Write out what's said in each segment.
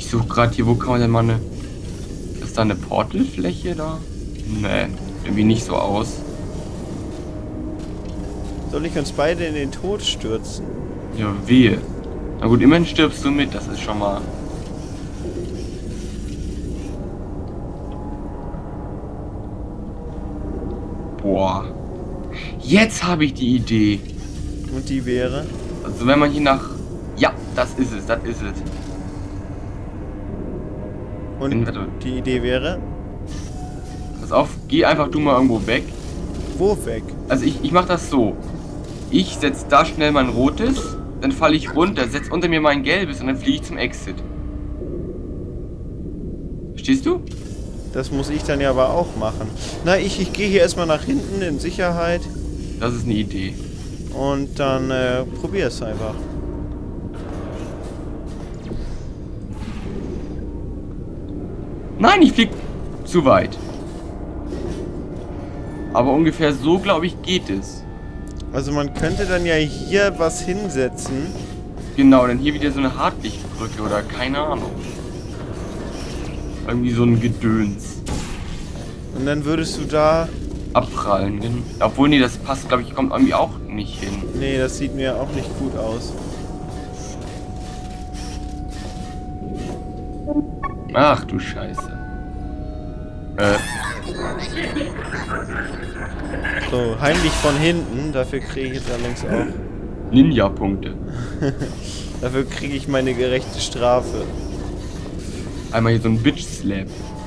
suche gerade hier, wo kann man denn mal eine... Ist da eine Portalfläche da? Nee, irgendwie nicht so aus. Soll ich uns beide in den Tod stürzen? Ja, wehe. Na gut, immerhin stirbst du mit, das ist schon mal... Boah. Jetzt habe ich die Idee. Und die wäre? Also wenn man hier nach... Ja, das ist es, das ist es. Und die Idee wäre? Pass auf, geh einfach du mal irgendwo weg. Wo weg? Also ich mach das so. Ich setz da schnell mein rotes, dann falle ich runter, setz unter mir mein gelbes und dann fliege ich zum Exit. Verstehst du? Das muss ich dann ja aber auch machen. Na, ich gehe hier erstmal nach hinten in Sicherheit. Das ist eine Idee. Und dann probier es einfach. Nein, ich flieg zu weit. Aber ungefähr so, glaube ich, geht es. Also man könnte dann ja hier was hinsetzen. Genau, dann hier wieder so eine Hartlichtbrücke oder keine Ahnung. Irgendwie so ein Gedöns. Und dann würdest du da... Abprallen. Obwohl, nee, das passt, glaube ich, kommt irgendwie auch nicht hin. Nee, das sieht mir auch nicht gut aus. Ach du Scheiße. So, heimlich von hinten. Dafür kriege ich jetzt allerdings auch... Ninja-Punkte. Dafür kriege ich meine gerechte Strafe. Einmal hier so ein Bitch-Slap.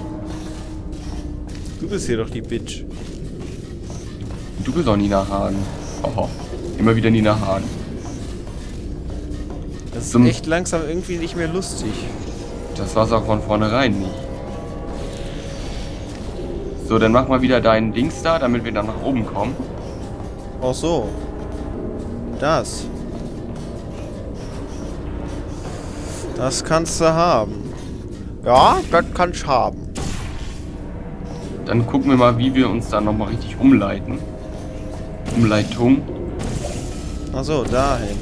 Du bist hier doch die Bitch. Du bist auch Nina Hagen. Oh, immer wieder Nina Hagen. Das ist echt langsam irgendwie nicht mehr lustig. Das war's auch von vornherein nicht. So, dann mach mal wieder deinen Dings da, damit wir dann nach oben kommen. Ach so. Das. Das kannst du haben. Ja, das kannst du haben. Dann gucken wir mal, wie wir uns dann nochmal richtig umleiten. Umleitung. Ach so, dahin.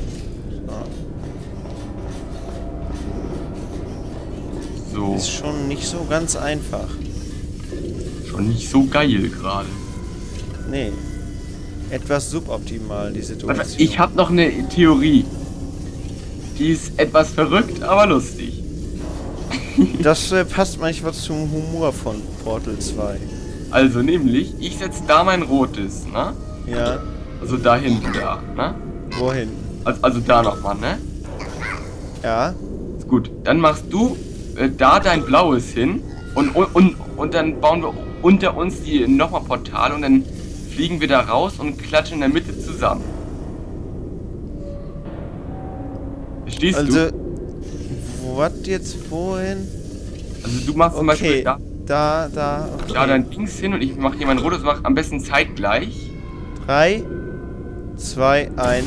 So. Ist schon nicht so ganz einfach. Schon nicht so geil gerade. Nee. Etwas suboptimal, die Situation. Ich habe noch eine Theorie. Die ist etwas verrückt, aber lustig. Das passt manchmal zum Humor von Portal 2. Also nämlich, ich setze da mein rotes, ne? Ja. Also da hinten da, ne? Wohin? Also da nochmal, ne? Ja. Ist gut. Dann machst du da dein blaues hin und dann bauen wir unter uns die nochmal Portale und dann fliegen wir da raus und klatschen in der Mitte zusammen. Verstehst du? Also, was jetzt wohin? Also du machst zum Beispiel da Okay. da dein Dings hin und ich mache hier mein rotes, mach am besten zeitgleich. 3, 2, 1.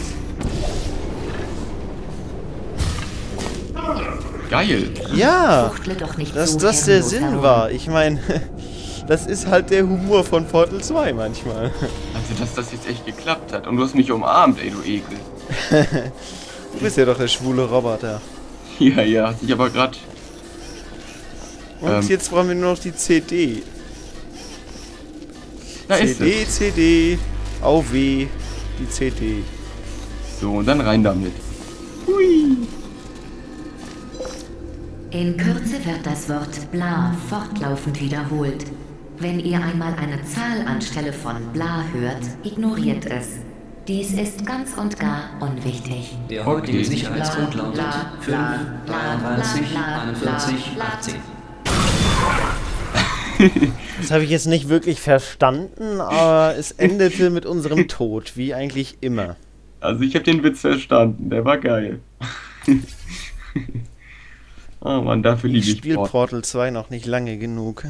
Geil. Ja, Doch nicht dass so das der herrenlos Sinn herum. war. Ich meine, das ist halt der Humor von Portal 2 manchmal. Also dass das jetzt echt geklappt hat. Und du hast mich umarmt, ey, du Ekel. Du bist ja doch der schwule Roboter. Ja, hat sich aber gerade... Und jetzt brauchen wir nur noch die CD. Da ist CD, es. CD, AW, die CD. So, und dann rein damit. Hui. In Kürze wird das Wort bla fortlaufend wiederholt. Wenn ihr einmal eine Zahl anstelle von bla hört, ignoriert es. Dies ist ganz und gar unwichtig. Der heutige Sicherheitscode lautet 5, 33, 41, 18. Das habe ich jetzt nicht wirklich verstanden, aber es endete mit unserem Tod, wie eigentlich immer. Also ich habe den Witz verstanden, der war geil. Oh Mann, dafür liebe Ich ich spiele Portal. Portal 2 noch nicht lange genug.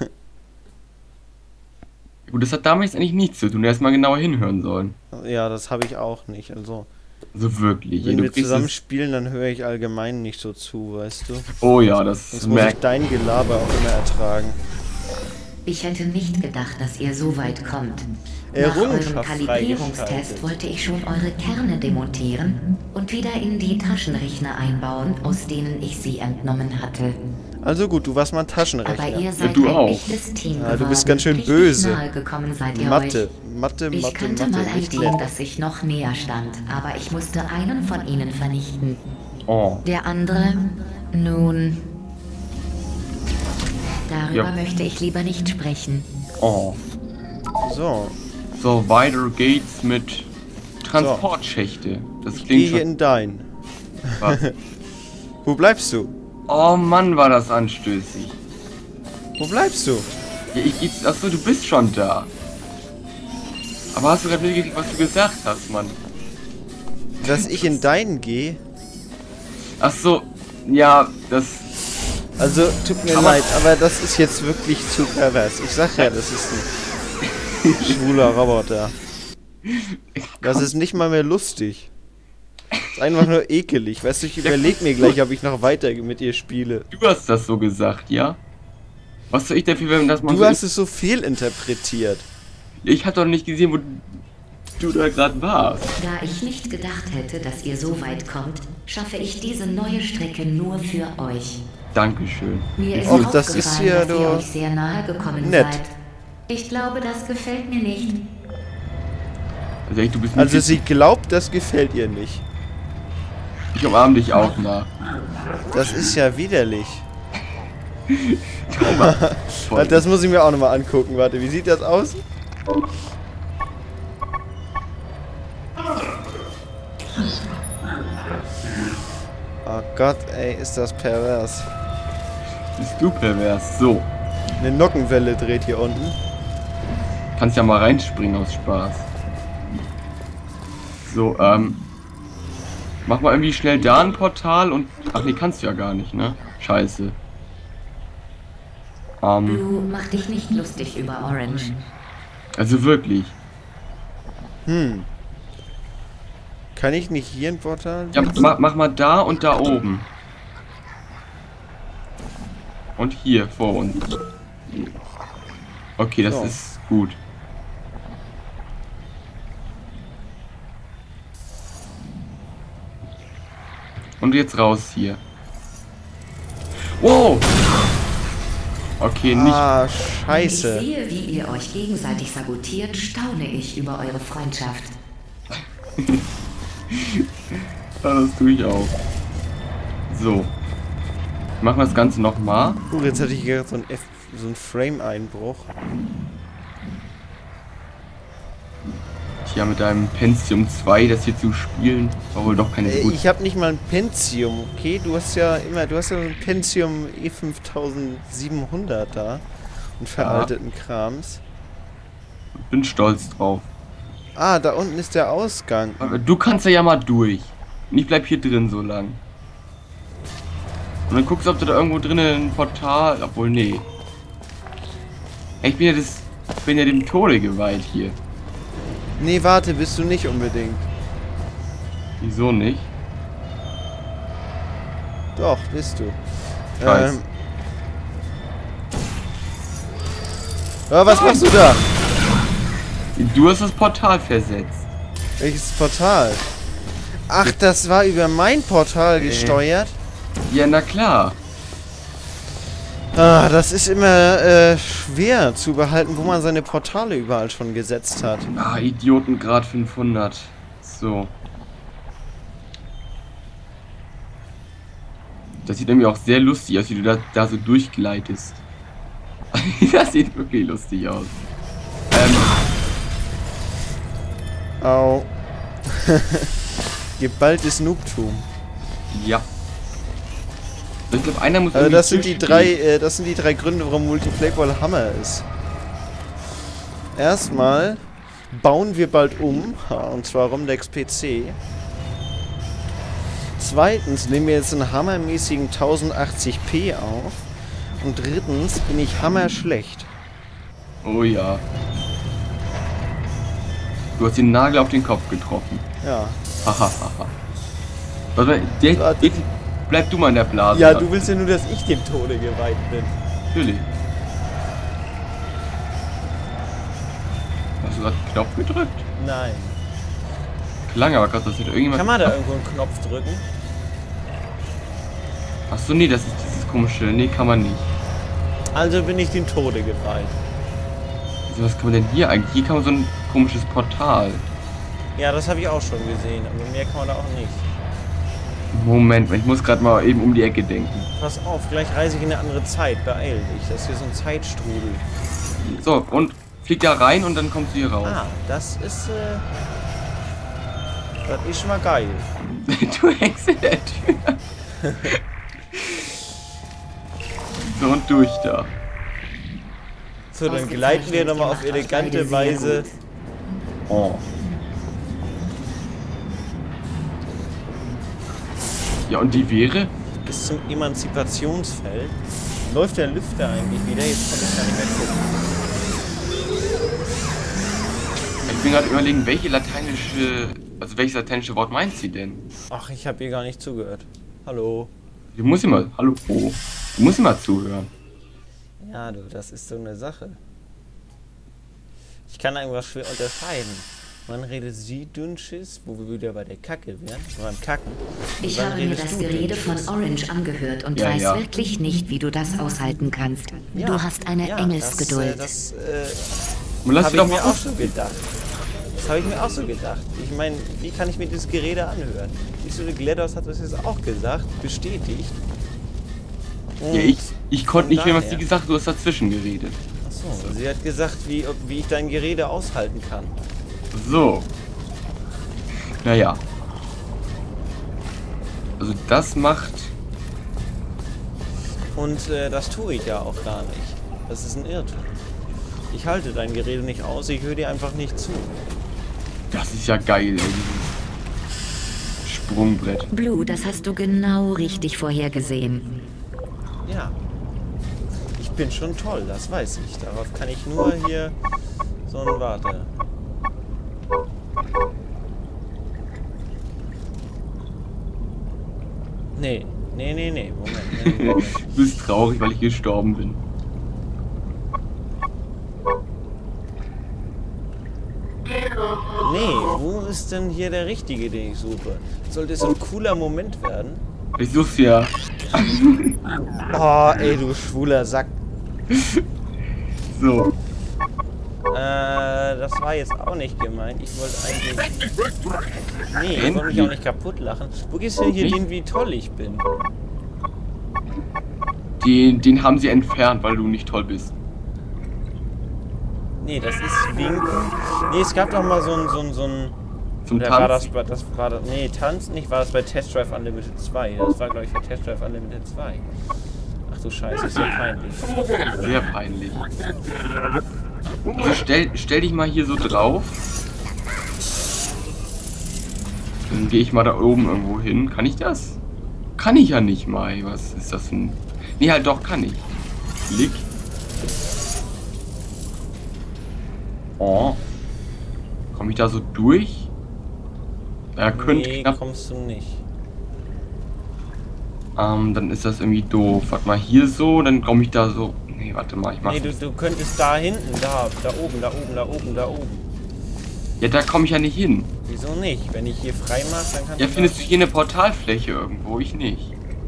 Gut, das hat damals eigentlich nichts zu tun, du hättest mal genauer hinhören sollen. Ja, das habe ich auch nicht. Also, Also wirklich. wenn du wir kriegst zusammen es- spielen, dann höre ich allgemein nicht so zu, weißt du? Oh ja, das Sonst muss ich merkt... dein Gelaber auch immer ertragen. Ich hätte nicht gedacht, dass ihr so weit kommt. Nach eurem Errungenschaft Kalibrierungstest freigeschaltet. wollte ich schon eure Kerne demontieren und wieder in die Taschenrechner einbauen, aus denen ich sie entnommen hatte. Also gut, du warst mal ein Aber Taschenrechner. ihr seid du ein auch. echtes Team Ja, du geworden. bist ganz schön Richtig böse. nahe gekommen seid ihr Mathe, euch. Mathe, Ich Mathe, kannte Mathe, mal ein nicht Team, nett. das sich noch näher stand, aber ich musste einen von ihnen vernichten. Oh. Der andere, nun... Darüber Ja. möchte ich lieber nicht sprechen. Oh. So, So, weiter geht's mit Transportschächte. Das ich klingt gehe schon... in dein. Was? Wo bleibst du? Oh Mann, war das anstößig. Wo bleibst du? Ja, achso, du bist schon da. Aber hast du gerade mitgekriegt, was du gesagt hast, Mann? Dass ich in deinen gehe? Achso, ja, das... Also, tut mir Aber- leid, aber das ist jetzt wirklich zu pervers. Ich sag ja, das ist ein schwuler Roboter. Das ist nicht mal mehr lustig. Das ist einfach nur ekelig. Weißt du, ich überleg mir gleich, ob ich noch weiter mit ihr spiele. Du hast das so gesagt, ja? Was soll ich dafür, wenn das mal Du so hast ist? es so fehlinterpretiert. Ich hatte doch nicht gesehen, wo du da gerade warst. Da ich nicht gedacht hätte, dass ihr so weit kommt, schaffe ich diese neue Strecke nur für euch. Dankeschön. Mir ist Och, aufgefallen, das ist hier dass ihr doch euch sehr nahe gekommen nett. seid. Ich glaube, das gefällt mir nicht. Also echt, du bist Also nicht... sie glaubt, das gefällt ihr nicht. Ich umarme dich auch nach. Das ist ja widerlich. Voll. Das muss ich mir auch nochmal angucken. Warte, wie sieht das aus? Oh Gott, ey, ist das pervers. Bist du pervers? So. Eine Nockenwelle dreht hier unten. Kannst ja mal reinspringen aus Spaß. So, mach mal irgendwie schnell da ein Portal und... Ach nee, kannst du ja gar nicht, ne? Scheiße. Blue, mach dich nicht lustig über Orange. Also wirklich. Kann ich nicht hier ein Portal? Ja, mach mal da und da oben. Und hier vor uns. Okay, das So. ist gut. Und jetzt raus hier. Wow! Okay, nicht. Ah, Wenn ich scheiße. sehe, wie ihr euch gegenseitig sabotiert, staune ich über eure Freundschaft. Das tue ich auch. So. Machen wir das Ganze nochmal. Jetzt hatte ich gerade so einen Frame-Einbruch. Tja, mit deinem Pentium 2 das hier zu spielen, war wohl doch keine gute. Ich habe nicht mal ein Pentium, okay? Du hast ja so ein Pentium E5700 da. Und veralteten Krams. Bin stolz drauf. Ah, da unten ist der Ausgang. Aber du kannst ja mal durch. Und ich bleib hier drin so lang. Und dann guckst du, ob du da irgendwo drinnen ein Portal. Obwohl, nee. Ich bin ja dem Tode geweiht hier. Nee, warte, bist du nicht unbedingt. Wieso nicht? Doch, bist du. Scheiße. Was machst du da? Du hast das Portal versetzt. Welches Portal? Ach, das war über mein Portal gesteuert? Ja, na klar. Ah, das ist immer schwer zu behalten, wo man seine Portale überall schon gesetzt hat. Ah, Idiotengrad 500. So. Das sieht irgendwie auch sehr lustig aus, wie du da so durchgleitest. Das sieht wirklich lustig aus. Au. Geballtes Noobtum. Ja. Ich glaube, einer muss Also irgendwie das sind die durchspielen. drei Gründe, warum Multiplayer Hammer ist. Erstmal bauen wir bald um, und zwar Romdex PC. Zweitens nehmen wir jetzt einen hammermäßigen 1080p auf. Und drittens bin ich hammerschlecht. Oh ja. Du hast den Nagel auf den Kopf getroffen. Ja. Hahaha. Warte. Bleib du mal in der Blase. Ja, du willst ja nur, dass ich dem Tode geweiht bin. Natürlich. Hast du gerade den Knopf gedrückt? Nein. Klang aber gerade, das hätte irgendjemand... Kann man da irgendwo einen Knopf drücken? Achso, nee, das ist dieses komische... Nee, kann man nicht. Also bin ich dem Tode geweiht. Also, was kann man denn hier eigentlich? Hier kann man so ein komisches Portal. Ja, das habe ich auch schon gesehen, aber mehr kann man da auch nicht. Moment, ich muss gerade mal eben um die Ecke denken. Pass auf, gleich reise ich in eine andere Zeit. Beeil dich, das ist hier so ein Zeitstrudel. So, und flieg da rein und dann kommst du hier raus. Ah, das ist schon mal geil. Du hängst in der Tür. So, und durch da. So, dann gleiten wir nochmal auf elegante Weise. Oh. Ja, und die wäre? Bis zum Emanzipationsfeld. Läuft der Lüfter eigentlich wieder? Jetzt konnte ich gar nicht mehr gucken. Ich bin gerade überlegen, welches lateinische Wort meint sie denn? Ach, ich habe ihr gar nicht zugehört. Hallo. Du musst immer, hallo, oh. Du musst immer zuhören. Ja, du, das ist so eine Sache. Ich kann irgendwas schwer unterscheiden. Wann redet sie Dünnschiss, wo wir wieder bei der Kacke wären, beim Kacken. Ich habe mir das Gerede von Orange angehört und weiß wirklich nicht, wie du das aushalten kannst. Ja, du hast eine Engelsgeduld. Das Lass habe dich ich doch mir mal auch so gedacht. Das habe ich mir auch so gedacht. Ich meine, wie kann ich mir dieses Gerede anhören? Siehst du, GLaDOS hat das jetzt auch gesagt, bestätigt. Und Ja, ich konnte nicht hören, was daher- sie gesagt hat, du hast dazwischen geredet. Achso, sie hat gesagt, wie ich dein Gerede aushalten kann. So. Naja. Also das macht... Und das tue ich ja auch gar nicht. Das ist ein Irrtum. Ich halte dein Gerede nicht aus, ich höre dir einfach nicht zu. Das ist ja geil, ey, dieses Sprungbrett. Blue, das hast du genau richtig vorhergesehen. Ja. Ich bin schon toll, das weiß ich. Darauf kann ich nur hier so ein Warte. Nee. Moment. Du bist traurig, weil ich gestorben bin. Nee, wo ist denn hier der Richtige, den ich suche? Sollte es ein cooler Moment werden? Ich such's ja. Oh, ey, du schwuler Sack. So. Das war jetzt auch nicht gemeint. Ich wollte eigentlich... Nee, ich wollte mich auch nicht kaputt lachen. Wo gehst du denn hier Nicht? hin, wie toll ich bin? Den haben sie entfernt, weil du nicht toll bist. Nee, das ist Winken. Nee, es gab doch mal so ein... Zum Oder war Tanzen. das war das... Nee, Tanzen nicht, war das bei Test Drive Unlimited 2. Das war, glaube ich, bei Test Drive Unlimited 2. Ach du Scheiße, ist ja peinlich. Sehr peinlich. Also stell dich mal hier so drauf. Dann gehe ich mal da oben irgendwo hin. Kann ich das? Kann ich ja nicht mal. Was ist das denn? Nee, halt doch, kann ich. Klick. Oh. Komme ich da so durch? Ja, könnte Nee, knapp. kommst du nicht. Dann ist das irgendwie doof. Warte mal, hier so, dann komme ich da so. Nee, warte mal, ich mach. Nee, du könntest da hinten, da oben. Ja, da komme ich ja nicht hin. Wieso nicht? Wenn ich hier frei mache, dann kannst Ja, du... findest du hier eine Portalfläche irgendwo? Ich nicht.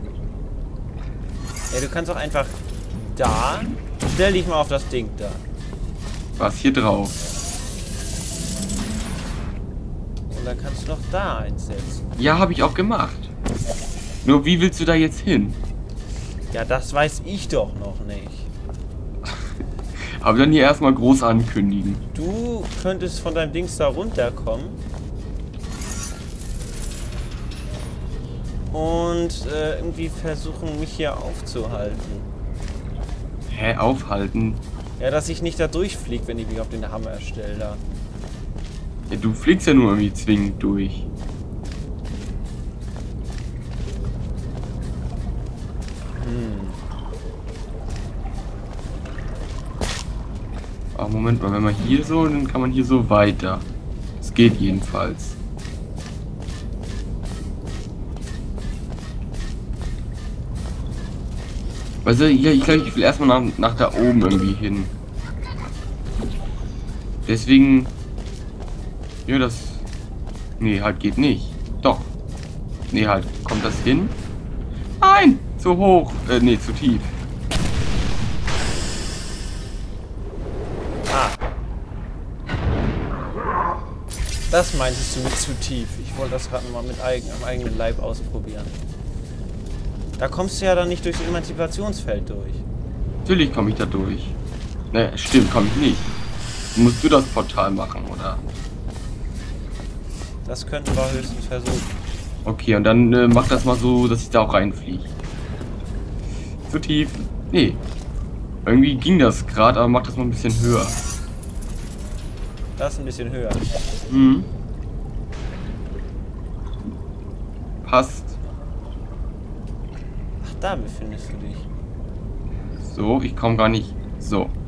Ja, du kannst auch einfach da... Stell dich mal auf das Ding da. Was hier drauf? Und dann kannst du noch da einsetzen. Ja, habe ich auch gemacht. Nur wie willst du da jetzt hin? Ja, das weiß ich doch noch nicht. Aber dann hier erstmal groß ankündigen. Du könntest von deinem Dings da runterkommen. Und irgendwie versuchen, mich hier aufzuhalten. Hä, aufhalten? Ja, dass ich nicht da durchfliege, wenn ich mich auf den Hammer stelle da. Ja, du fliegst ja nur irgendwie zwingend durch. Ach, Moment mal, wenn man hier so, dann kann man hier so weiter. Es geht jedenfalls. Also, ja, ich glaube, ich will erstmal nach da oben irgendwie hin. Deswegen Ja, das... Nee, halt geht nicht. Doch. Nee, halt. Kommt das hin? Nein! Zu hoch. Nee, zu tief. Ah. Das meintest du mit zu tief. Ich wollte das gerade mal mit am eigenen Leib ausprobieren. Da kommst du ja dann nicht durchs Emanzipationsfeld durch. Natürlich komme ich da durch. Ne, stimmt, komme ich nicht. Musst du das Portal machen, oder? Das könnten wir höchstens versuchen. Okay, und dann mach das mal so, dass ich da auch reinfliege. Zu tief. Nee. Irgendwie ging das gerade, aber mach das mal ein bisschen höher. Das ist ein bisschen höher. Mhm. Passt. Ach, da befindest du dich. So, ich komme gar nicht. So.